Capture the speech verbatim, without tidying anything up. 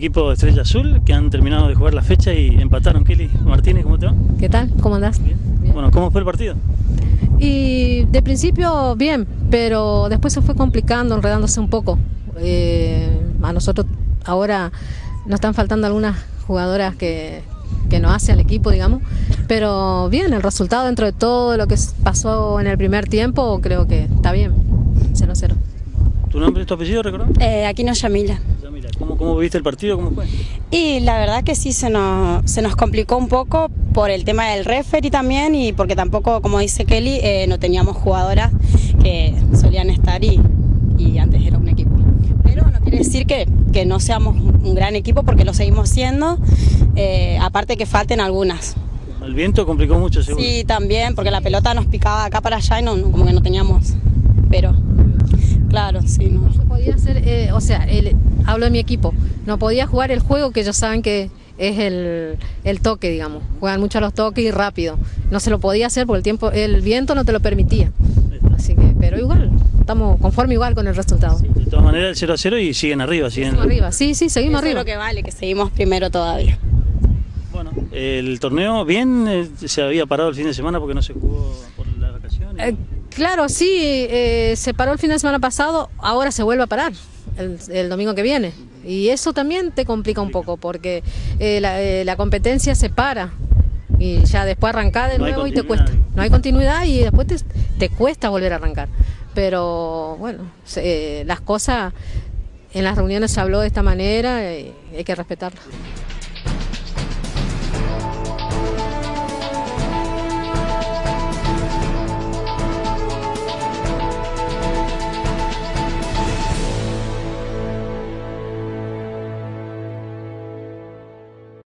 equipo de Estrella Azul, que han terminado de jugar la fecha y empataron. Kelly Martínez, ¿cómo te va? ¿Qué tal? ¿Cómo andás? Bien. Bien. Bueno, ¿cómo fue el partido? Y de principio bien, pero después se fue complicando, enredándose un poco. Eh, a nosotros ahora nos están faltando algunas jugadoras que, que nos hace al equipo, digamos, pero bien, el resultado dentro de todo lo que pasó en el primer tiempo creo que está bien, cero cero. ¿Tu nombre y tu apellido, recordás? Eh, Aquino Yamila. Yamila, ¿cómo, cómo viste el partido? ¿Cómo fue? Y la verdad que sí se nos, se nos complicó un poco por el tema del referee también y porque tampoco, como dice Kelly, eh, no teníamos jugadoras que solían estar y, y antes era un equipo. Pero no quiere decir que, que no seamos un gran equipo porque lo seguimos siendo, eh, aparte que falten algunas. El viento complicó mucho, seguro. Sí, también, porque la pelota nos picaba acá para allá y no, como que no teníamos, pero claro, sí. No, no se podía hacer, eh, o sea, el, hablo de mi equipo, no podía jugar el juego que ellos saben que es el, el toque, digamos. Juegan mucho a los toques y rápido. No se lo podía hacer porque el tiempo, el viento no te lo permitía. Así que, pero igual, estamos conformes igual con el resultado. Sí, de todas maneras el cero a cero y siguen arriba. Siguen Seguimos arriba, sí, sí, seguimos Eso arriba. es lo que vale, que seguimos primero todavía. Bueno, el torneo bien, eh, se había parado el fin de semana porque no se jugó por las vacaciones. Eh, claro, sí, eh, se paró el fin de semana pasado, ahora se vuelve a parar el, el domingo que viene. Y eso también te complica un poco porque eh, la, eh, la competencia se para y ya después arrancás de No hay nuevo y te continuidad. cuesta. No hay continuidad y después te, te cuesta volver a arrancar. Pero bueno, se, eh, las cosas en las reuniones se habló de esta manera y hay que respetarlas.